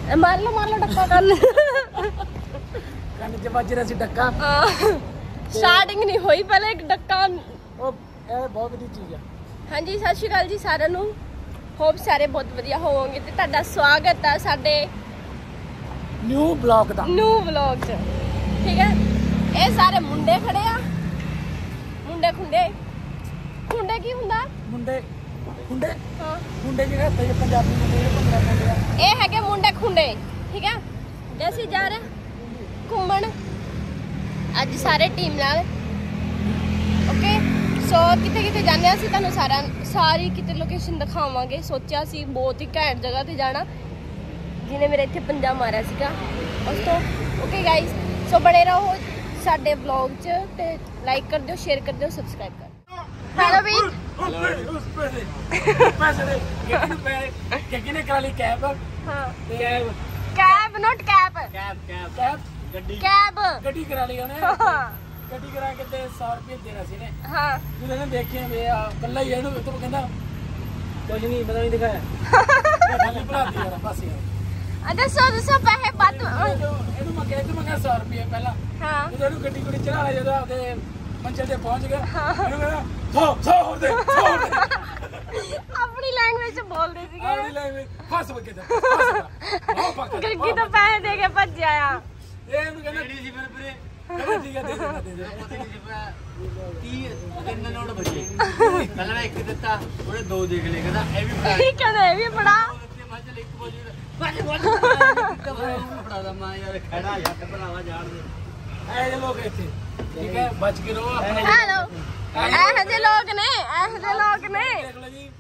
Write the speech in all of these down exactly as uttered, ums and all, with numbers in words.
मार लो मार लो डक्का कर ਕੰਨ 'ਚ ਵੱਜ ਰਿਹਾ ਸੀ ਡੱਕਾ ਸਟਾਰਟਿੰਗ ਨਹੀਂ ਹੋਈ ਪਹਿਲੇ ਇੱਕ ਡੱਕਾ ਉਹ ਇਹ ਬਹੁਤ ਵਧੀਆ ਚੀਜ਼ ਆ ਹਾਂਜੀ ਸਤਿ ਸ਼੍ਰੀ ਅਕਾਲ ਜੀ ਸਾਰਿਆਂ ਨੂੰ ਹੋਪ ਸਾਰੇ ਬਹੁਤ ਵਧੀਆ ਹੋਵੋਗੇ ਤੇ ਤੁਹਾਡਾ ਸਵਾਗਤ ਹੈ ਸਾਡੇ ਨਿਊ ਬਲੌਗ ਦਾ ਨਿਊ ਵਲੌਗ 'ਚ ਠੀਕ ਹੈ ਇਹ ਸਾਰੇ ਮੁੰਡੇ ਖੜੇ ਆ ਮੁੰਡੇ ਖੁੰਡੇ ਖੁੰਡੇ ਕੀ ਹੁੰਦਾ ਮੁੰਡੇ ਖੁੰਡੇ ਹਾਂ ਮੁੰਡੇ ਜਿਹੜੇ ਹੁੰਦੇ ਪੰਜਾਬੀ ਮੁੰਡੇ ਭੰਗੜਾ ਪਾਉਂਦੇ ਆ ਇਹ ਹੈਗੇ ਮੁੰਡੇ ਖੁੰਡੇ ਠੀਕ ਹੈ ਤੇ ਅਸੀਂ ਜਾ ਰਹੇ ਘੁੰਮਣ ਅੱਜ ਸਾਰੇ ਟੀਮ ਨਾਲ ਓਕੇ ਸੋ ਕਿਤੇ ਕਿਤੇ ਜਾਂਦੇ ਆ ਅਸੀਂ ਤੁਹਾਨੂੰ ਸਾਰਾ ਸਾਰੀ ਕਿਤੇ ਲੋਕੇਸ਼ਨ ਦਿਖਾਵਾਂਗੇ ਸੋਚਿਆ ਸੀ ਬਹੁਤ ਹੀ ਘੈਂਟ ਜਗ੍ਹਾ ਤੇ ਜਾਣਾ ਜਿਹਨੇ ਮੇਰੇ ਇੱਥੇ ਪੰਜਾ ਮਾਰਿਆ ਸੀਗਾ ਉਸ ਤੋਂ ਓਕੇ ਗਾਇਸ ਸੋ ਬਣੇ ਰਹੋ ਸਾਡੇ ਵਲੌਗ 'ਚ ਤੇ ਲਾਈਕ ਕਰ ਦਿਓ ਸ਼ੇਅਰ ਕਰ ਦਿਓ ਸਬਸਕ੍ਰਾਈਬ ਕਰ ਹੈਲੋ ਵੀ ਉਸ ਪੈਸੇ ਪੈਸੇ ਦੇ ਕਿਹਨੂੰ ਪੈਸੇ ਕਿਹਨੇ ਕਰਾ ਲਈ ਕੈਬ ਹਾਂ cab cab note cab cab cab cab ਗੱਡੀ ਕੈਬ ਗੱਡੀ ਕਰਾ ਲਈ ਉਹਨੇ ਗੱਡੀ ਕਰਾ ਕੇ ਤੇ ਸੌ ਰੁਪਏ ਦੇਣਾ ਸੀ ਨੇ ਹਾਂ ਜਦੋਂ ਇਹਨੇ ਦੇਖਿਆ ਵੀ ਆ ਕੱਲਾ ਹੀ ਇਹਨੂੰ ਤੂੰ ਕਹਿੰਦਾ ਕੁਝ ਨਹੀਂ ਪਤਾ ਨਹੀਂ ਦਿਖਾਇਆ ਖਾਲੀ ਭਰਾਤੀ ਯਾਰ ਬਸ ਯਾਰ ਦੱਸੋ ਦੱਸੋ ਪੈਸੇ ਬਾਤ ਇਹਨੂੰ ਮੈਂ ਕਿਹਾ ਤੂੰ ਮੈਂ ਸੌ ਰੁਪਏ ਪਹਿਲਾਂ ਹਾਂ ਜਦੋਂ ਇਹਨੂੰ ਗੱਡੀ ਗੁੱਡੀ ਚੜਾ ਲਿਆ ਜਦੋਂ ਆਪਦੇ ਮੰਚੇ ਤੇ ਪਹੁੰਚ ਗਿਆ ਇਹਨੂੰ ਕਹਿੰਦਾ ਸੌ ਸੌ ਹੋਰ ਦੇ ਸੌ ਹੋਰ ਦੇ ਆਪਣੀ ਲੈਂਗੁਏਜ ਚ ਬੋਲਦੇ ਸੀਗੇ ਆਪਣੀ ਲੈਂਗੁਏਜ ਫਸ ਬਕੇ ਦਾ ਗੱਗੀ ਤੋਂ ਪੈਸੇ ਦੇ ਕੇ ਭੱਜਿਆ ਆ ਇਹ ਇਹਨੂੰ ਕਹਿੰਦਾ ਕਿਹੜੀ ਸੀ ਫਿਰ ਵੀਰੇ ਕਹਿੰਦਾ ਠੀਕ ਹੈ ਦੇ ਦੇ ਦੇ ਦੇ तीन तीन नोट बचे पहले मैं एक देता थोड़े दो देख ले कहता ए भी बड़ा ठीक है ये बड़ा मैं चल एक बोल बस बोल बड़ा दा मां यार खड़ा हट भरावा जान दे ਇਹ ਜੇ ਲੋਕ ਇੱਥੇ ਠੀਕ ਹੈ ਬਚ ਕੇ ਰਹੋ हेलो ਇਹ ਜੇ ਲੋਕ ਨੇ ਇਹ ਜੇ ਲੋਕ ਨੇ ਦੇਖ ਲਓ ਜੀ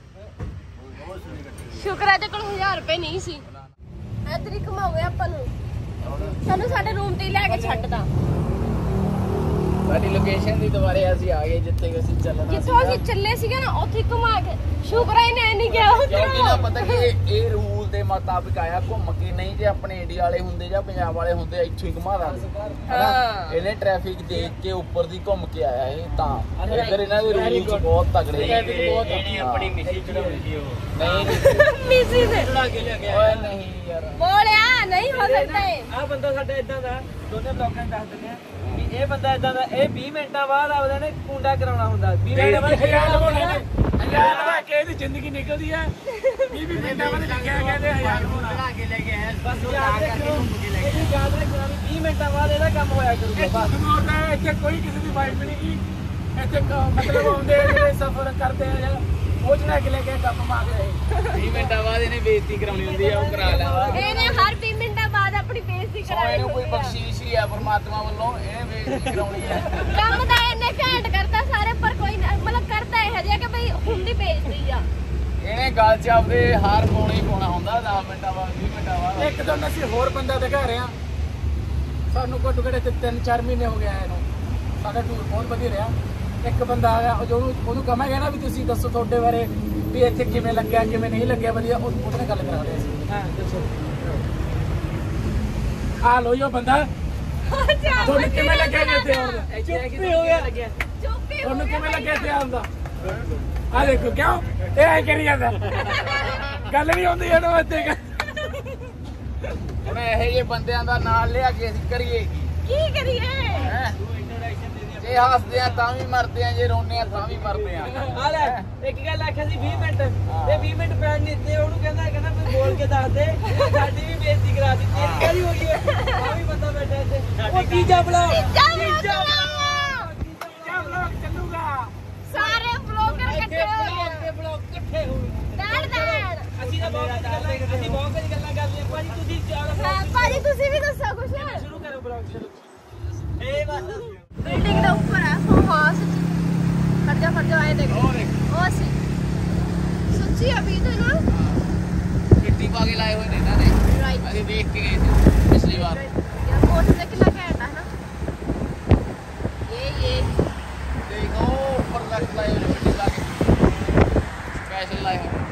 ਸ਼ੁਕਰ ਹੈ ਤੇ ਕੋਲ ਹਜ਼ਾਰ ਰੁਪਏ ਨਹੀਂ ਸੀ ਇਧਰ ਹੀ ਘਮਾਵੇ ਆਪਾਂ ਨੂੰ ਸਾਨੂੰ ਸਾਡੇ ਰੂਮ ਤੇ ਹੀ ਲੈ ਕੇ ਛੱਡਦਾ ਸਾਡੀ ਲੋਕੇਸ਼ਨ ਦੀ ਦੁਬਾਰੇ ਅਸੀਂ ਆ ਗਏ ਜਿੱਥੇ ਅਸੀਂ ਚੱਲਣਾ ਜਿੱਥੋਂ ਅਸੀਂ ਚੱਲੇ ਸੀਗੇ ਨਾ ਉੱਥੇ ਘੁਮਾ ਕੇ ਸ਼ੁਕਰ ਹੈ ਇਹਨੇ ਨਹੀਂ ਗਿਆ ਕਿਉਂਕਿ ਨਾ ਪਤਾ ਕਿ ਇਹ ਰੂਲ ਦੇ ਮੁਤਾਬਿਕ ਆਇਆ ਘੁੰਮ ਕੇ ਨਹੀਂ ਜੇ ਆਪਣੇ ਇੰਡੀਆ ਵਾਲੇ ਹੁੰਦੇ ਜਾਂ ਪੰਜਾਬ ਵਾਲੇ ਹੁੰਦੇ ਇੱਥੋਂ ਹੀ ਘੁਮਾ ਦਾਂਗੇ ਹਾਂ ਇਹਨੇ ਟ੍ਰੈਫਿਕ ਦੇਖ ਕੇ ਉੱਪਰ ਦੀ ਘੁੰਮ ਕੇ ਆਇਆ ਇਹ ਤਾਂ ਇੱਧਰ ਇਹਨਾਂ ਦੇ ਰੂਲਸ ਬਹੁਤ ਤਗੜੇ ਨੇ बहुत अपनी मिसी चढ़ाई थी वो ਨਹੀਂ ਮਿਸੀ ਦੇ चढ़ा के ले गया ਓਏ ਨਹੀਂ ਯਾਰ ਬੋਲਿਆ ਨਹੀਂ ਹੋ ਸਕਦਾ ਆ ਬੰਦਾ ਸਾਡਾ ਇਦਾਂ ਦਾ ਦੋਨੇ ਬਲੌਗਾਂ 'ਚ ਦੱਸ ਦਿੰਦੇ ਆ ਵੀ ਇਹ ਬੰਦਾ ਇਦਾਂ ਦਾ ਇਹ ਵੀਹ ਮਿੰਟਾਂ ਬਾਅਦ ਆਪਦਾ ਨੇ ਕੁੰਡਾ ਕਰਾਉਣਾ ਹੁੰਦਾ ਵੀਹ ਮਿੰਟਾਂ ਬਾਅਦ ਹਜ਼ਾਰ ਲਵਾਉਣਾ ਹਜ਼ਾਰ ਲਵਾ ਕੇ ਇਹਦੀ ਜ਼ਿੰਦਗੀ ਨਿਕਲਦੀ ਹੈ ਵੀਹ ਵੀਹ ਮਿੰਟਾਂ ਬਾਅਦ ਲੱਗਿਆ ਕਹਿੰਦੇ ਹਜ਼ਾਰ ਲਵਾਉਣਾ चढ़ा के ले गया बस ਯਾਦ ਰੱਖਿਓ ਇਹਦੀ ਯਾਦ ਰੱਖਣਾ ਵੀ ਵੀਹ ਮਿੰਟਾਂ ਬਾਅਦ ਇਹਦਾ ਕੰਮ ਹੋਇਆ ਕਰੂਗਾ ਬਸ ਮੋੜਦਾ ਇੱਥੇ ਕੋਈ ਕਿਸੇ ਦੀ ਵਾਈਫ ਨਹੀਂ ਕੀ ਇੱਥੇ ਮਤਲਬ ਆਉਂਦੇ ਜਿਹੜੇ ਸਫ਼ਰ ਕਰਦੇ ਆ ਜਾਂ ਉਹ ਚੜਾ ਕੇ ਲੈ ਕੇ ਗੱਪ ਮਾਰਦੇ ਵੀਹ ਮਿੰਟਾਂ ਬਾਅਦ ਇਹਨੇ ਬੇਇੱਜ਼ਤੀ ਕਰਾਉਣੀ ਹੁੰਦੀ ਆ ਉਹ ਕਰਾ ਲੈ ਇਹਨੇ ਹਰ ਵੀਹ ਮਿੰਟਾਂ ਬਾਅਦ ਆਪਣੀ ਬੇਇੱਜ਼ਤੀ ਕਰਾਈ ਇਹਨੂੰ ਕੋਈ ਹੁੰਦੀ ਆ। ਬਖਸ਼ੀਸ਼ ਹੀ ਆ ਪਰਮਾਤਮਾ ਵੱਲੋਂ ਇਹ ਬੇਇੱਜ਼ਤੀ ਕਰਾਉਣੀ ਹੈ ਕੰਮ ਤਾਂ ਇਹਨੇ ਘੈਂਟ ਕਰਤਾ ਸਾਰੇ ਪਰ ਕੋਈ ਨਾ- ਮਤਲਬ ਕਰਦਾ ਇਹ ਜਿਹਾ ਕਿ ਬਈ ਹੁੰਦੀ ਬੇਇੱਜ਼ਤੀ ਆ ਇਹਨੇ ਗੱਲ 'ਚ ਆਪਦੇ ਹਾਰ ਪਾਉਣਾ ਹੀ ਪਾਉਣਾ ਹੁੰਦਾ ਦਸ ਮਿੰਟਾਂ ਬਾਅਦ ਵੀਹ ਮਿੰਟਾਂ ਬਾਅਦ ਇੱਕ ਦਿਨ ਅਸੀਂ ਹੋਰ ਬੰਦਾ ਦਿਖਾ ਰਹੇ ਹਾਂ ਸਾਨੂੰ ਘੱਟੋ ਘੱਟ ਇੱਥੇ ਤਿੰਨ ਚਾਰ ਮਹੀਨੇ ਹੋ ਗਏ ਆਏ ਨੂੰ ਸਾਡਾ ਟੂਰ ਬਹੁਤ ਵਧੀਆ ਰਿਹਾ ਇੱਕ ਬੰਦਾ ਆਇਆ ਉਹ ਜਿਹਨੂੰ ਉਹਨੂੰ ਕਹਾਂਗੇ ਨਾ ਵੀ ਤੁਸੀਂ ਦੱਸੋ ਤੁਹਾਡੇ ਬਾਰੇ ਵੀ ਇੱਥੇ ਕਿਵੇਂ ਲੱਗਿਆ ਕਿਵੇਂ ਨਹੀਂ ਲੱਗਿਆ ਵਧੀਆ ਉਹ ਉਹਦੇ ਨਾਲ ਗੱਲ ਕਰਾ ਰਹੇ ਸੀ ਹਾਂ ਦੱਸੋ ਆ ਲੋ ਜੋ ਬੰਦਾ ਤੁਹਾਨੂੰ ਕਿਵੇਂ ਲੱਗਿਆ ਜੀ ਇੱਥੇ ਆਉਣ ਦਾ ਚੁੱਪੀ ਹੋ ਗਿਆ ਚੁੱਪੀ ਹੋ ਤੁਹਾਨੂੰ ਕਿਵੇਂ ਲੱਗਿਆ ਇੱਥੇ ਆਉਣ ਦਾ ਆ ਦੇਖੋ ਕਿਉਂ ਇਹ ਐ ਕਰੀ ਜਾਂਦਾ ਗੱਲ ਨਹੀਂ ਹੁੰਦੀ ਇਹਨੂੰ ਇੱਥੇ ਹੁਣ ਇਹੋ ਜਿਹੇ ਬੰਦਿਆਂ ਦਾ ਨਾਲ ਲਿਆ ਕੇ ਅਸੀਂ ਕਰੀਏ ਕੀ ਕੀ ਕਰੀਏ ਹੈਂ? ਜੇ ਹੱਸਦੇ ਆ ਤਾਂ ਵੀ ਮਰਦੇ ਆ ਜੇ ਰੋਂਦੇ ਆ ਤਾਂ ਵੀ ਮਰਦੇ ਆ ਆ ਲੈ ਇੱਕ ਗੱਲ ਆਖਿਆ ਸੀ ਵੀਹ ਮਿੰਟ ਇਹ ਵੀਹ ਮਿੰਟ ਪੈਣ ਨਹੀਂ ਦਿੱਤੇ ਉਹਨੂੰ ਕਹਿੰਦਾ ਕਹਿੰਦਾ ਮੈਂ ਬੋਲ ਕੇ ਦੱਸ ਦੇ ਸਾਡੀ ਵੀ ਬੇਇੱਜ਼ਤੀ ਕਰਾ ਦਿੱਤੀ ਤੇਰੀ ਕਿਹੜੀ ਹੋ ਗਈ ਆ ਵੀ ਬੰਦਾ ਬੈਠਾ ਇੱਥੇ ਉਹ ਤੀਜਾ ਬਲੌਗ ਤੀਜਾ ਬਲੌਗ ਤੀਜਾ ਬਲੌਗ ਚੱਲੂਗਾ ਸਾਰੇ ਬਲੌਗਰ ਇਕੱਠੇ ਹੋ ਗਏ ਬਲੌਗ ਇਕੱਠੇ ਹੋ ਡੈਡ ਡੈਡ ਅਸੀਂ ਤਾਂ ਬਹੁਤ ਗੱਲਾਂ ਅਸੀਂ ਬਹੁਤ ਕੁਝ ਗੱਲਾਂ ਕਰਦੇ ਭਾਜੀ ਤੁਸੀਂ ਹਾਂ ਭਾਜੀ ਤੁਸੀਂ ਵੀ ਦੱਸੋ ਕੁਛ ਸ਼ੁਰੂ ਕਰੋ ਬਲੌਗ ਸ਼ੁਰੂ ए बस ਬਿਲਡਿੰਗ ਦੇ ਉੱਪਰ ਆ ਫਾਰਮ ਹਾਊਸ ਖੜ ਜਾ ਖੜ ਜਾ ਆਏ ਦੇਖ ਉਹ ਸੀ ਸੱਚੀ ਅਭੀ ਤਾਂ ਨਾ ਮਿੱਟੀ ਪਾ ਕੇ ਲਾਏ ਹੋਏ ਨੇ ਇਹਨਾਂ ਨੇ ਰਾਈਟ ਅਸੀਂ ਦੇਖ ਕੇ ਗਏ ਸੀ ਪਿਛਲੀ ਵਾਰ ਯਾਰ ਕੋਟ ਦੇ ਕਿੰਨਾ ਘੈਂਟ ਆ ਨਾ ਇਹ ਇਹ ਦੇਖੋ ਉੱਪਰ ਲੱਗ ਲਾਏ ਹੋਏ ਨੇ ਮਿੱਟੀ ਪਾ ਕੇ ਸਪੈਸ਼ਲ ਲਾਏ ਹੋਏ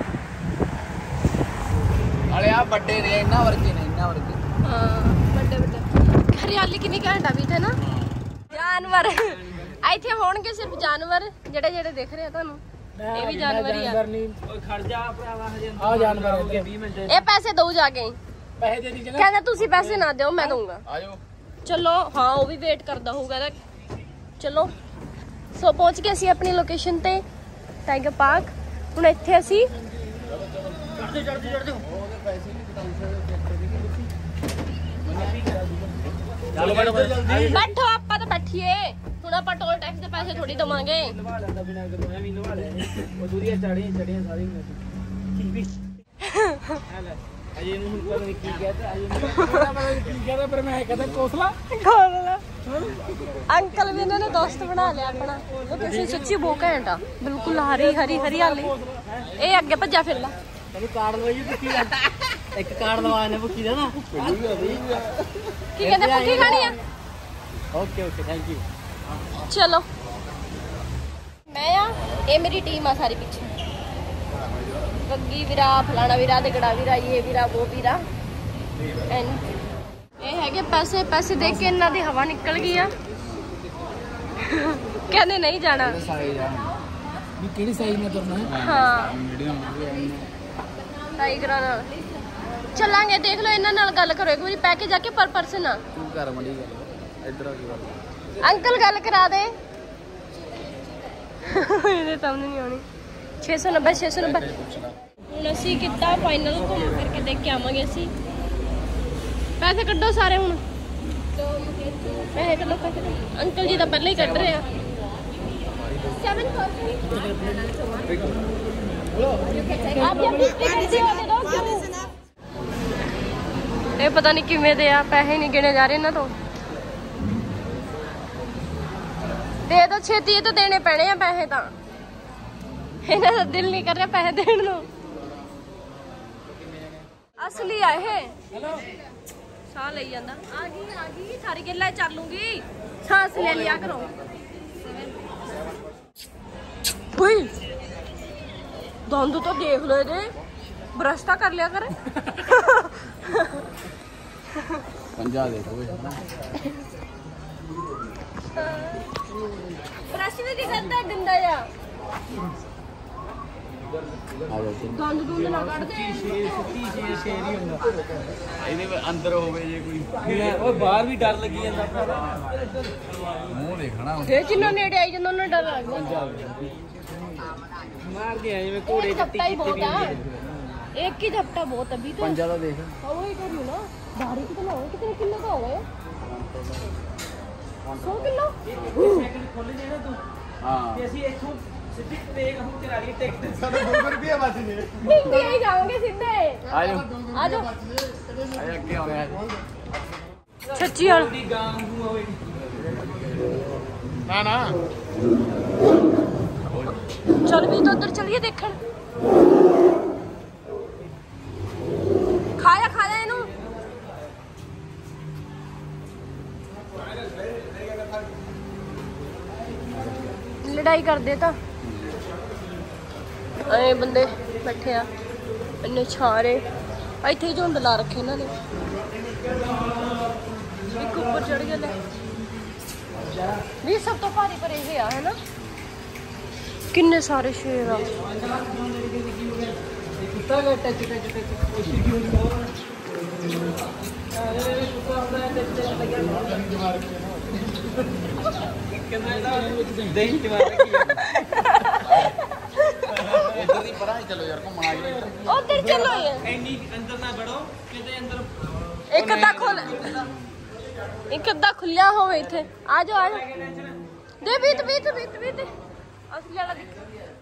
ਵਾਲੇ ਆ ਵੱਡੇ ਨੇ ਇਹਨਾਂ ਵਰਗੇ ਨੇ ਇਹਨਾਂ ਵਰਗੇ ਹਾਂ ਵੱਡੇ ਵੱਡੇ ਹਰਿਆਲੀ ਕਿੰਨੀ ਘੈਂਟ ਆ ਵੀ ਤੇ ਨਾ ਜਾਨਵਰ ਇੱਥੇ ਹੋਣਗੇ ਸਿਰਫ ਜਾਨਵਰ ਜਿਹੜੇ ਜਿਹੜੇ ਦਿਖ ਰਹੇ ਆ ਤੁਹਾਨੂੰ ਇਹ ਵੀ ਜਾਨਵਰ ਹੀ ਆ ਓਏ ਖੜ ਜਾ ਭਰਾਵਾ ਹਜੇ ਆ ਜਾਨਵਰ ਵੀਹ ਮਿੰਟ ਇਹ ਪੈਸੇ ਦਊ ਜਾ ਕੇ ਪੈਸੇ ਦੇ ਦੀ ਜਗ੍ਹਾ ਕਹਿੰਦਾ ਤੁਸੀਂ ਪੈਸੇ ਨਾ ਦਿਓ ਮੈਂ ਦਊਂਗਾ। ਆਜੋ ਚਲੋ ਹਾਂ ਉਹ ਵੀ ਵੇਟ ਕਰਦਾ ਹੋਊਗਾ ਨਾ। ਚਲੋ ਸੋ ਪਹੁੰਚ ਗਏ ਅਸੀਂ ਆਪਣੀ ਲੋਕੇਸ਼ਨ ਤੇ ਟਾਈਗਰ ਪਾਰਕ। ਹੁਣ ਇੱਥੇ ਅਸੀਂ ਚੜਦੇ ਚੜਦੇ ਚੜਦੇ ਚਲੋ ਬੈਠੋ ਜਲਦੀ ਬੈਠੋ ਆਪਾਂ ਤਾਂ ਬੈਠੀਏ। ਹੁਣ ਆਪਾਂ ਟੋਲ ਟੈਕਸ ਦੇ ਪੈਸੇ ਥੋੜੀ ਦਵਾਂਗੇ। ਲਵਾ ਲੈਂਦਾ ਬਿਨਾਂ ਕਿਤੇ ਐਵੇਂ ਲਵਾ ਲੈ ਉਹ ਦੂਰੀਆਂ ਚੜੀਆਂ ਚੜੀਆਂ ਸਾਰੀਆਂ ਕੀ ਵੀ ਲੈ ਅਜੇ ਇਹਨੂੰ ਪਤਾ ਨਹੀਂ ਕੀ ਕਹਤਾ ਅਜੇ ਮੈਨੂੰ ਪਤਾ ਨਹੀਂ ਕੀ ਕਹਤਾ ਪਰ ਮੈਂ ਕਹਿੰਦਾ ਕੋਸਲਾ ਅੰਕਲ ਵੀ ਇਹਨਾਂ ਨੇ ਦੋਸਤ ਬਣਾ ਲਿਆ ਆਪਣਾ। ਲੋਕੇਸ਼ਨ ਸੱਚੀ ਬਹੁਤ ਘੈਂਟ ਆ, ਬਿਲਕੁਲ ਹਰੀ ਹਰੀ ਹਰਿਆਲੀ। ਇਹ ਅੱਗੇ ਭੱਜਾ ਫਿਰਦਾ। ਤੈਨੂੰ ਕਾਰਡ ਲਵਾਈ ਭੁੱਕੀ ਦਾ ਇੱਕ ਕਾਰਡ ਲਵਾ ਨੇ ਭੁੱਕੀ ਦਾ ਨਾ। ਕੀ ਕਹਿੰਦੇ ਭੁੱਕੀ ਖਾਣੀ ਆ? Okay okay thank you. ਚਲੋ ਮੈਂ ਆ ਇਹ ਮੇਰੀ ਟੀਮ ਆ ਸਾਰੀ ਪਿੱਛੇ। ਗੱਗੀ ਵੀਰਾ, ਫਲਾਣਾ ਵੀਰਾ, ਦਗੜਾ ਵੀਰਾ, ਇਹ ਵੀਰਾ, ਉਹ ਵੀਰਾ। ਇਹ ਹੈਗੇ ਪੈਸੇ। ਪੈਸੇ ਦੇ ਕੇ ਇਹਨਾਂ ਦੀ ਹਵਾ ਨਿਕਲ ਗਈ ਆ। ਕਹਿੰਦੇ ਨਹੀਂ ਜਾਣਾ। ਸਾਈਜ਼ ਆ ਵੀ ਕਿਹੜੀ ਸਾਈਜ਼ ਮੈਂ ਤੁਰਨਾ ਹਾਂ ਮੀਡੀਅਮ ਟਾਈਗਰਾਂ ਨਾਲ ਚੱਲਾਂਗੇ। ਦੇਖ ਲਓ ਇਹਨਾਂ ਨਾਲ ਗੱਲ ਕਰੋ ਇੱਕ ਵਾਰੀ ਪੈ ਕੇ ਜਾ ਕੇ ਪਰ ਪਰਸਨ ਆ। ਤੂੰ ਕਰ ਮੜੀ ਗੱਲ ਇੱਧਰ ਆ ਕੇ ਗੱਲ ਅੰਕਲ ਗੱਲ ਕਰਾ ਦੇ। ਇਹਦੇ ਸਾਹਮਣੇ ਨਹੀਂ ਆਉਣੀ। ਛੇ ਸੌ ਨੱਬੇ ਛੇ ਸੌ ਨੱਬੇ। ਹੁਣ ਅਸੀਂ ਕੀਤਾ ਫਾਈਨਲ, ਘੁੰਮ ਫਿਰ ਕੇ ਦੇਖ ਕੇ ਆਵਾਂਗੇ ਅਸੀਂ। ਪੈਸੇ ਕੱਢੋ ਸਾਰੇ ਹੁਣ। ਪੈਸੇ ਕੱਢੋ ਪੈਸੇ ਕੱਢੋ। ਅੰਕਲ ਜੀ ਤਾਂ ਪਹਿਲਾਂ ਹੀ ਕੱਢ ਰਹੇ ਆ। आप जब भी टिकट दे दो क्यों? ਇਹ ਪਤਾ ਨਹੀਂ ਕਿਵੇਂ ਦੇ ਆ। ਪੈਸੇ ਨਹੀਂ ਗਿਣੇ ਜਾ ਰਹੇ ਇਹਨਾਂ ਤੋਂ। ਦੇ ਦੋ ਛੇਤੀ, ਇਹ ਤਾਂ ਦੇਣੇ ਪੈਣੇ ਆ ਪੈਸੇ ਤਾਂ। ਇਹਨਾਂ ਦਾ ਦਿਲ ਨਹੀਂ ਕਰ ਰਿਹਾ ਪੈਸੇ ਦੇਣ ਨੂੰ। ਅਸਲੀ ਆ ਇਹ। ਸਾਹ ਲਈ ਜਾਂਦਾ। ਆ ਗਈ ਆ ਗਈ ਸਾਰੀ ਗੱਲਾਂ ਚੱਲ ਲੂੰਗੀ। ਸਾਂਸ ਲੈ ਲਿਆ ਕਰੋ। ਓਏ ਦੰਦ ਤਾਂ ਦੇਖ ਲੋ ਇਹਦੇ। ਬਰਸ਼ ਤਾਂ ਕਰ ਲਿਆ ਕਰ। ਪੰਜਾ ਦੇਖੋ ਬਰਸ਼ ਵੀ ਨਹੀਂ ਕਰਦਾ ਗੰਦਾ ਆ। ਆ ਜਾ ਦੰਦ ਦੂੰਦ ਨਾ ਕੱਢ ਦੇ। ਇਹਦੇ ਅੰਦਰ ਹੋਵੇ ਜੇ ਕੋਈ ਉਹ ਬਾਹਰ ਵੀ ਡਰ ਲੱਗੀ ਜਾਂਦਾ ਮੂੰਹ ਦੇਖਣਾ ਇਹ ਜਿੰਨਾ ਨੇੜੇ ਆਈ ਜਾਂਦਾ ਉਹਨਾਂ ਡਰ ਲੱਗਦਾ। ਮਾਰ ਕੇ ਜਿਵੇਂ ਘੋੜੇ झपटा ही बहुत है। एक ही झपटा बहुत अभी तो। ਪੰਜਾ ਦਾ ਦੇਖ वही करूँ ना। दाढ़ी कितना हो कितने किलो का हो गए? सौ किलो। ਖੋਲੇ ਜੇ ਨਾ ਤੂੰ ਹਾਂ ਤੇ ਅਸੀਂ ਇੱਥੋਂ ਸਿੱਧੀ ਟੇਕ ਹੁਣ ਚਲਾ ਲਈ ਟਿਕਟ ਸਾਡਾ ਦੋ ਰੁਪਏ ਬਚ ਜੇ हिंदी ही जाओगे सीधे। ਆਜੋ आ जाओ। ਆਜਾ ਅੱਗੇ ਆਉਣੇ ਆ सच्ची यार। ਦੀ ਗਾਂ ਨੂੰ ਹੋਵੇ ਨਾ ਨਾ चल भी तो उधर चलिए देखन। खाया खाया इनू। लड़ाई कर दे ता ऐ बंदे बैठे आ इन्ने छारे इत्थे झुंड ला रखे इन्हां ने। एक ऊपर चढ़ गया भी सब तो भारी भरे हुए आ है ना। किन्ने सारे शेर आ। ਕੁੱਤਾ ਗਾ ਟੱਚ ਟੱਚ ਟੱਚ ਕੋਸ਼ਿਸ਼ ਕੀ ਹੋਣੀ ਹੋ ਅਰੇ ਕੁੱਤਾ ਹੁੰਦਾ ਹੈ ਟੱਚ ਟੱਚ ਲੱਗਿਆ ਕਹਿੰਦਾ ਇਹਦਾ ਦਹੀਂ ਜਵਾ ਰੱਖੀ ਇੱਧਰ ਦੀ ਪਰਾਂ ਹੀ ਚਲੋ ਯਾਰ ਘੁੰਮਣ ਆ ਗਏ उधर चलो ये ਐਨੀ ਅੰਦਰ ਨਾ ਵੜੋ ਕਿਤੇ ਅੰਦਰ एक अद्धा खोल एक अद्धा खुलिया होवे इथे। आ जाओ आ जाओ। दे बीत बीत बीत बीत असली वाला दिख।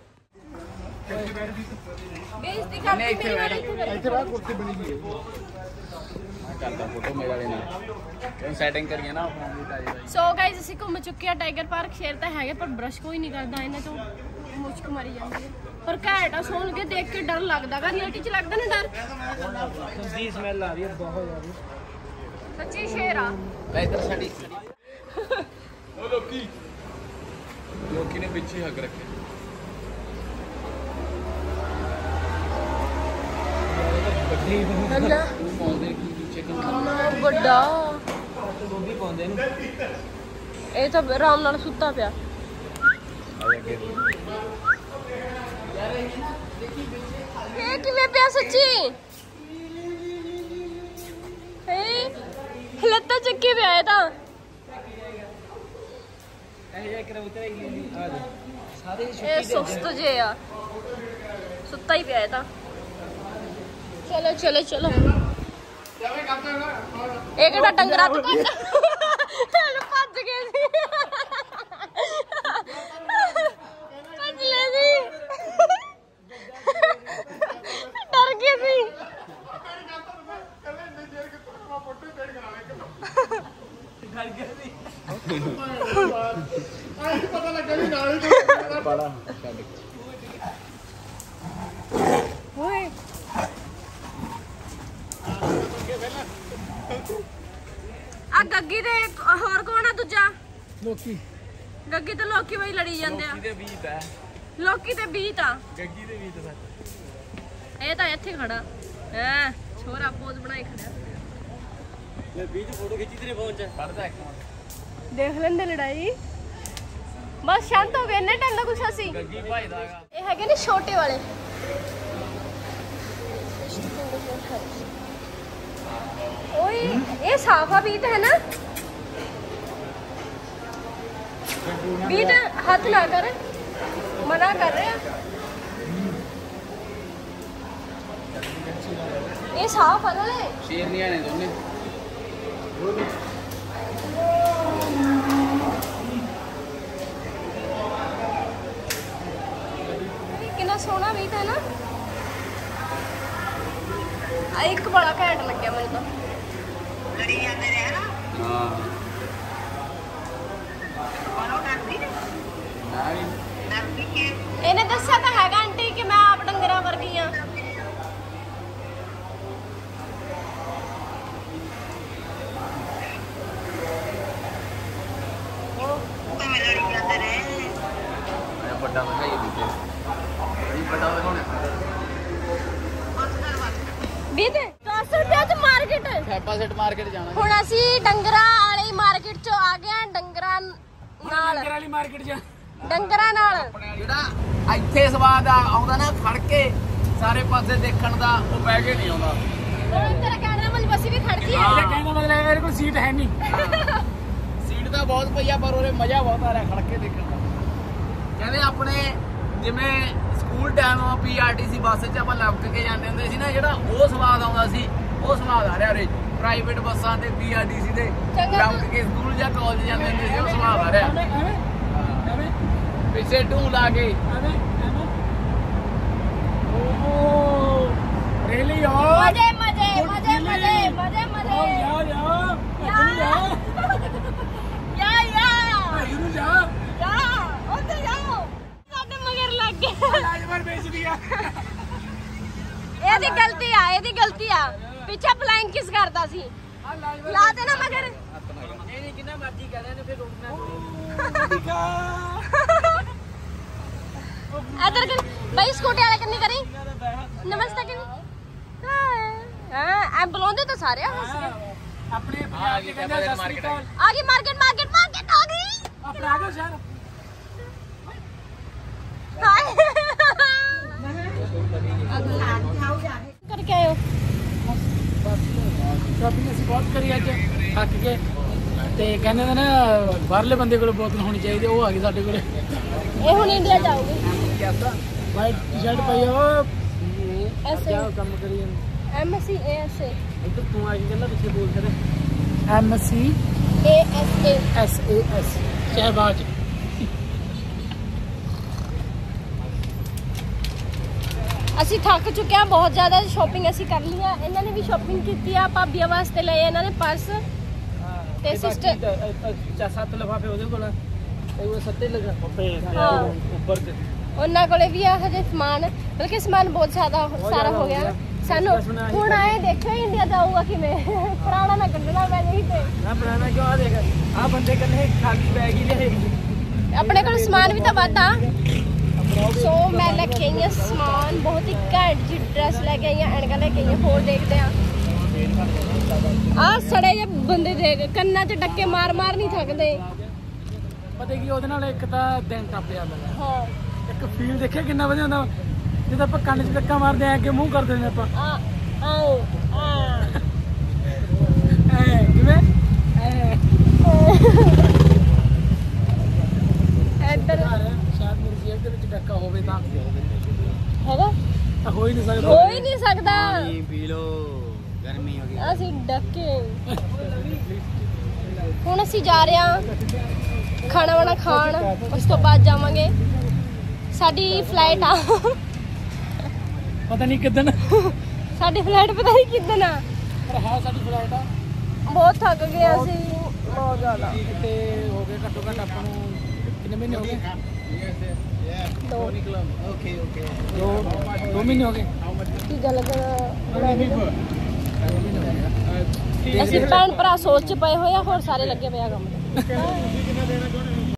बेइज्जती करती मेरी वाली इथे बैठ। ਕੁਰਸੀ ਬਣੀ ਗਈ ਮੈਂ ਕਰਦਾ ਫੋਟੋ ਮੇਰੇ ਵਾਲੇ ਨਾਲ ਕਿਉਂ ਸੈਟਿੰਗ ਕਰੀਏ ਨਾ ਫੋਨ ਦੀ ਤਾਜੀ ਤਾਜੀ। ਸੋ ਗਾਇਸ ਅਸੀਂ ਘੁੰਮ ਚੁੱਕੇ ਆ ਟਾਈਗਰ ਪਾਰਕ। ਸ਼ੇਰ ਤਾਂ ਹੈਗੇ ਪਰ ਬ੍ਰਸ਼ ਕੋਈ ਨਹੀਂ ਕਰਦਾ ਇਹਨਾਂ ਤੋਂ। ਮੁਸ਼ਕ ਮਾਰੀ ਜਾਂਦੀ ਹੈ ਪਰ ਘੈਂਟ ਆ। ਸੁਣ ਕੇ ਦੇਖ ਕੇ ਡਰ ਲੱਗਦਾ ਗਾ। ਰਿਐਲਿਟੀ ਚ ਲੱਗਦਾ ਨਾ ਡਰ। ਗੰਦੀ ਸਮੈਲ ਆ ਰਹੀ ਹੈ ਬਹੁਤ ਜ਼ਿਆਦਾ। ਸੱਚੀ ਸ਼ੇਰ ਆ। ਲੈ ਇੱਧਰ ਛੱਡੀ ਉਹ ਲੋਕੀ ਲੋਕੀ ਨੇ ਪਿੱਛੇ ਹੱਕ ਰੱਖੇ ਅੱਲਾ ਤੂੰ ਪਾਉਂਦੇ ਕੀ ਚਿਕਨ ਕਿੰਨਾ ਵੱਡਾ। ਗੋਭੀ ਪਾਉਂਦੇ ਨੇ ਇਹ ਤਾਂ ਆਰਾਮ ਨਾਲ ਸੁੱਤਾ ਪਿਆ। ਇਹ ਕਿਵੇਂ ਪਿਆ ਸੱਚੀ? ਸੁੱਤਾ ਚੱਕੀ ਪਿਆ ਇਹ ਤਾਂ ਇਹ ਸੁਸਤ ਜੇ ਆ ਸੁੱਤਾ ਹੀ ਪਿਆ ਇਹ ਤਾਂ ਚਲੋ ਚਲੋ ਚਲੋ ਇਹ ਕਿਹੜਾ ਡੰਗਰਾ ਤੋਂ ਭੱਜ ਭੱਜ ਗਏ ਸੀ ਭੱਜ ਲੈ ਸੀ ਡਰ ਗਏ ਸੀ ਪਤਾ ਲੱਗਾ ਵੀ ਨਾਲ ਹੀ ਬੜਾ ਓਏ ਆ ਗੱਗੀ ਦੇ ਹੋਰ ਕੌਣ ਆ ਦੂਜਾ ਲੋਕੀ ਗੱਗੀ ਤੇ ਲੋਕੀ ਵਈ ਲੜੀ ਜਾਂਦੇ ਆ ਲੋਕੀ ਦੇ ਬੀਤ ਹੈ ਲੋਕੀ ਤੇ ਬੀਤ ਆ ਗੱਗੀ ਦੇ ਬੀਤ ਸੱਚ ਇਹ ਤਾਂ ਇੱਥੇ ਖੜਾ ਹੈ ਛੋਰਾ ਪੋਜ਼ ਬਣਾਈ ਖੜਾ ਮੈਂ ਵੀਹ ਫੋਟੋ ਖਿੱਚੀ ਤੇਰੇ ਫੋਨ 'ਚ ਪੜਦਾ ਇੱਕ ਮਿੰਟ ਦੇਖ ਲੈਂਦੇ ਲੜਾਈ ਬਸ ਸ਼ਾਂਤ ਹੋ ਗਏ ਇੰਨੇ ਟਾਈਮ ਦਾ ਕੁਛ ਅਸੀਂ ਗੱਗੀ ਭਾਈ ਦਾ ਹੈਗਾ ਇਹ ਹੈਗੇ ਨੇ ਛੋਟੇ ਵਾਲੇ ਓਏ ਇਹ ਸਾਫਾ ਬੀਤ ਹੈ ਨਾ ਬੀਤ ਹੱਥ ਨਾ ਕਰ ਮਨਾ ਕਰ ਰਿਹਾ ਇਹ ਸਾਫ ਆ ਨਾ ਲੈ ਸ਼ੇਰਨੀਆਂ ਨੇ ਦੋਨੇ ਕਿੰਨਾ ਸੋਹਣਾ ਬੀਤ ਹੈ ਨਾ ਆ ਇੱਕ ਬੜਾ ਘੈਂਟ ਲੱਗਿਆ ਮੈਨੂੰ ਤਾਂ ਲੜੀ ਜਾਂਦੇ ਨੇ ਹਨਾ ਹਾਂ ਮਾਰੋ ਡਰਦੀ ਨੇ ਆ ਵੀ ਡਰਦੀ ਕਿ ਇਹਨੇ ਦੱਸਿਆ ਤਾਂ ਹੈਗਾ ਆਂਟੀ ਕਿ ਮੈਂ ਆਪ ਡੰਗਰਾਂ ਵਰਗੀ ਆ ਉਹ ਕਿਵੇਂ ਲੜੀ ਜਾਂਦੇ ਨੇ ਮੈਂ ਵੱਡਾ ਮਖਾਈ ਦਿੱਤੇ ਇਹ ਵੱਡਾ ਦਿਖਾਉਣਾ ਬਸ ਕਰ ਬਸ ਬੀਤ ਦਸ ਰੁਪਏ ਚ ਮਾਰਕੀਟ ਫੈਪਾ ਸੈਟ ਮਾਰਕੀਟ ਜਾਣਾ ਹੁਣ ਅਸੀਂ ਡੰਗਰਾਂ ਵਾਲੀ ਮਾਰਕੀਟ ਚੋਂ ਆ ਗਏ ਆ ਡੰਗਰਾਂ ਨਾਲ ਲੰਗਰ ਵਾਲੀ ਮਾਰਕੀਟ ਜਾ ਡੰਗਰਾਂ ਨਾਲ ਜਿਹੜਾ ਇੱਥੇ ਸਵਾਦ ਆ ਆਉਂਦਾ ਨਾ ਖੜ ਕੇ ਸਾਰੇ ਪਾਸੇ ਦੇਖਣ ਦਾ ਉਹ ਬਹਿ ਕੇ ਨਹੀਂ ਆਉਂਦਾ ਹੁਣ ਤੇਰਾ ਕਹਿਣਾ ਮਨ ਬਸੀ ਵੀ ਖੜ ਗਈ ਇਹ ਹੈ ਕਹਿੰਦਾ ਮਤਲਬ ਮੇਰੇ ਕੋਲ ਸੀਟ ਹੈ ਨਹੀਂ ਸੀਟ ਤਾਂ ਬਹੁਤ ਪਈ ਆ ਪਰ ਉਹਦੇ ਮਜ਼ਾ ਬਹੁਤ ਆ ਰਿਹਾ ਖੜ ਕੇ ਦੇਖਣ ਦਾ ਕਹਿੰਦੇ ਆਪਣੇ ਜਿਵੇਂ ਸਕੂਲ ਟਾਈਮ ਪੀਆਰਟੀਸੀ ਬੱਸ 'ਚ ਆਪਾਂ ਲਪਕ ਕੇ ਜਾਂਦੇ ਹੁੰਦੇ ਸੀ ਨਾ ਜਿਹੜਾ ਉਹ ਸਵਾਦ ਆਉਂਦਾ ਸੀ ਉਹ ਸਵਾਦ ਆ ਰਿਹਾ ਉਰੇ ਪ੍ਰਾਈਵੇਟ ਬੱਸਾਂ ਤੇ ਪੀਆਰਟੀਸੀ ਤੇ ਚੰਗਾ ਲਪਕ ਕੇ ਸਕੂਲ ਜਾਂ ਕਾਲਜ ਜਾਂਦੇ ਹੁੰਦੇ ਸੀ ਉਹ ਸਵਾਦ ਆ ਰਿਹਾ ਐਵੇਂ ਐਵੇਂ ਐਵੇਂ ਪਿੱਛੇ ਢੂੰ ਲਾ ਕੇ ਐਵੇਂ ਐਵੇਂ ਓ ਰੇਲੀ ਹੋ ਮਜ਼ੇ ਮਜ਼ੇ ਮਜ਼ੇ ਮਜ਼ੇ ਮਜ਼ੇ ਮਜ਼ੇ ਯਾ ਯਾ ਯਾ ਯਾ ਯਾ ਇਹਨੂੰ ਜਾ ਯਾ ਉੱਥੇ ਜਾਓ ਸਾਡੇ ਮਗਰ ਲੱਗ ਗਏ ਲਾਜਵਾਰ ਵੇਚ ਦਿਆ ਇਹਦੀ ਗਲਤੀ ਆ ਇਹਦੀ ਗਲਤੀ ਆ ਪਿੱਛੇ ਫਲਾਈਂਗ ਕਿਸ ਕਰਦਾ ਸੀ ਲਾ ਦੇ ਨਾ ਮਗਰ ਇਹ ਨਹੀਂ ਕਿੰਨਾ ਮਰਜ਼ੀ ਕਹਿ ਨੇ ਫਿਰ ਰੋਕਣਾ ਇਧਰ ਕਰ ਬਾਈ ਸਕੂਟੀ ਵਾਲੇ ਕੰਨੀ ਕਰੀ ਨਮਸਤੇ ਕਰੀ ਹਾਂ ਐ ਬੁਲਾਉਂਦੇ ਤਾਂ ਸਾਰੇ ਆ ਹੱਸ ਕੇ ਆਪਣੇ ਪੰਜਾਬ ਦੇ ਕਹਿੰਦੇ ਸਤਿ ਸ੍ਰੀ ਅਕਾਲ ਆ ਗਈ ਮਾਰਕੀਟ ਮਾਰਕੀਟ ਮਾਰਕੀਟ ਆ ਗਈ ਆਪਣਾ ਆ ਗਿਆ ਸ਼ਹਿਰ ਕਰਕੇ ਆਇਓ ਸ਼ਾਪਿੰਗ ਅਸੀਂ ਬਹੁਤ ਕਰੀ ਅੱਜ ਥੱਕ ਕੇ ਤੇ ਕਹਿੰਦੇ ਨੇ ਨਾ ਬਾਹਰਲੇ ਬੰਦੇ ਕੋਲ ਬੋਤਲ ਹੋਣੀ ਚਾਹੀਦੀ ਉਹ ਆ ਗਈ ਸਾਡੇ ਕੋਲ ਇਹ ਹੁਣ ਇੰਡੀਆ ਜਾਊਗੀ ਵਾਈਟ ਟੀ-ਸ਼ਰਟ ਪਾਈ ਉਹ ਐਸੇ ਕੰਮ ਕਰੀ ਜਾਂਦੇ M S C A S A ਇੱਧਰ ਤੂੰ ਆ ਕੇ ਕਹਿੰਦਾ ਪਿੱਛੇ ਬੋਲ ਕਰ M C A S A S A S Shahbaz ਅਸੀਂ ਥੱਕ ਚੁੱਕੇ ਹਾਂ ਬਹੁਤ ਜ਼ਿਆਦਾ ਸ਼ਾਪਿੰਗ ਅਸੀਂ ਕਰ ਲਈ ਆ ਇਹਨਾਂ ਨੇ ਵੀ ਸ਼ਾਪਿੰਗ ਕੀਤੀ ਆ ਭਾਬੀਆਂ ਵਾਸਤੇ ਲਏ ਇਹਨਾਂ ਨੇ ਪਰਸ ਤੇ ਸਿਸਟਰ ਚਾ ਸੱਤ ਲਫਾਫੇ ਉਹਦੇ ਕੋਲ ਤੇ ਉਹ ਸੱਤੇ ਲਗਾ ਹਾਂ। ਉੱਪਰ ਤੇ ਉਹਨਾਂ ਕੋਲੇ ਵੀ ਆ ਹਜੇ ਸਮਾਨ ਬਲਕਿ ਸਮਾਨ ਬਹੁਤ ਜ਼ਿਆਦਾ ਸਾਰਾ ਹੋ ਗਿਆ ਸਾਨੂੰ ਹੁਣ ਆਏ ਦੇਖੋ ਇੰਡੀਆ ਜਾਊਗਾ ਕਿਵੇਂ ਪੁਰਾਣਾ ਨਾ ਕੱਢਣਾ ਪੈ ਜਾਈ ਤੇ ਨਾ ਬਣਾਣਾ ਕਿਉਂ ਆ ਦੇਖ ਆ ਬੰਦੇ ਕੰਨੇ ਖਾਲੀ ਬੈਗ ਹੀ ਲਿਆਏਗੀ ਆਪਣੇ ਕੋਲ ਸਮਾਨ ਵੀ ਤਾਂ ਵਾਧਾ ਸੋ ਮੈਂ ਲੈ ਕੇ ਆਈ ਹਾਂ ਸਮਾਨ ਬਹੁਤ ਹੀ ਘੈਂਟ ਜਿਹੀ ਡਰੈਸ ਲੈ ਕੇ ਆਈ ਹਾਂ ਐਨਕਾਂ ਲੈ ਕੇ ਆਈ ਹਾਂ ਹੋਰ ਦੇਖਦੇ ਆ ਆ ਸੜੇ ਜੇ ਬੰਦੇ ਦੇ ਕੰਨਾਂ 'ਚ ਡੱਕੇ ਮਾਰ ਮਾਰ ਨਹੀਂ ਥੱਕਦੇ ਪਤਾ ਕੀ ਉਹਦੇ ਨਾਲ ਇੱਕ ਤਾਂ ਦਿਨ ਟੱਪ ਜਾਂਦਾ ਹਾਂ ਇੱਕ ਫੀਲ ਦੇਖਿਆ ਕਿੰਨਾ ਵਧੀਆ ਹੁੰਦਾ ਜਦੋਂ ਆਪਾਂ ਕੰਨ 'ਚ ਧੱਕਾ ਮਾਰਦੇ ਆ ਅੱਗੇ ਮੂੰਹ ਕਰ ਦਿੰਦੇ ਆਪਾਂ ਆ ਆਓ ਆ ਐ ਕਿਵੇਂ ਇੱਧਰ ਸ਼ਾਇਦ ਮੇਰੀ ਜੇਬ ਦੇ ਵਿੱਚ ਡੱਕਾ ਹੋਵੇ ਤਾਂ ਹੈਗਾ ਤਾਂ ਹੋ ਹੀ ਨਹੀਂ ਸਕਦਾ। ਹੋ ਹੀ ਨਹੀਂ ਸਕਦਾ। ਪਾਣੀ ਪੀ ਲੋ, ਗਰਮੀ ਹੋ ਗਈ। ਅਸੀਂ ਡੱਕੇ ਹੁਣ ਅਸੀਂ ਜਾ ਰਹੇ ਹਾਂ ਖਾਣਾ ਵਾਣਾ ਖਾਣ, ਉਸ ਤੋਂ ਬਾਅਦ ਜਾਵਾਂਗੇ। ਸਾਡੀ ਫਲਾਈਟ ਆ, ਪਤਾ ਨਹੀਂ ਕਿੱਦਣ, ਸਾਡੀ ਫਲਾਈਟ ਪਤਾ ਨਹੀਂ ਕਿੱਦਣ ਆ। ਪਰ ਹਾਂ ਸਾਡੀ ਫਲਾਈਟ ਆ। ਬਹੁਤ ਥੱਕ ਗਏ ਅਸੀਂ, ਬਹੁਤ ਜ਼ਿਆਦਾ। ਤੇ ਹੋ ਗਏ ਘੱਟੋ ਘੱਟ ਆਪਾਂ ਨੂੰ ਕਿੰਨੇ ਮਹੀਨੇ ਹੋ ਗਏ? ਦੋ ਓਕੇ ਓਕੇ ਦੋ ਦੋ ਮਹੀਨੇ ਹੋ ਗਏ। ਚੀਜ਼ਾਂ ਲੱਗਣਾ ਦੋ ਮਹੀਨੇ ਹੋ ਗਏ। ਅਸੀਂ ਭੈਣ ਭਰਾ ਸੋਚ ਚ ਪਏ ਹੋਏ ਆ, ਹੋਰ ਸਾਰੇ ਲੱਗੇ ਪਏ ਆ ਕੰਮ ਤੇ।